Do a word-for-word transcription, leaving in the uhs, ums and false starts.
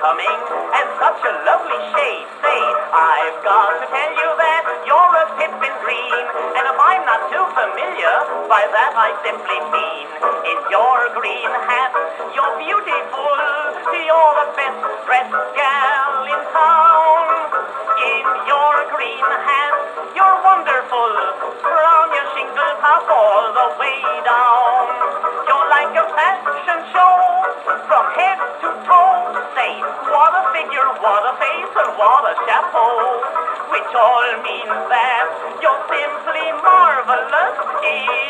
becoming and such a lovely shade. Say, I've got to tell you that you're a pippin green, and if I'm not too familiar, by that I simply mean, in your green hat, you're beautiful, you're the best dressed gal in town. In your green hat, you're wonderful, from your shingle top all the way down. You're like a fashion show, from head to toe. Say, what a figure, what a face, and what a chapeau, which all means that you're simply marvelous.